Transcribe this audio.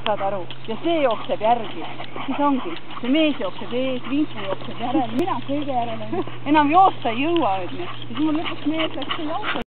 saad aru, ja see jookseb järgi, siis ongi, see mees jookseb ees, Vinku jookseb järel, mina kõige järel, enam joosta ei jõua, ja siis mul lõpuks mees läks selle auto.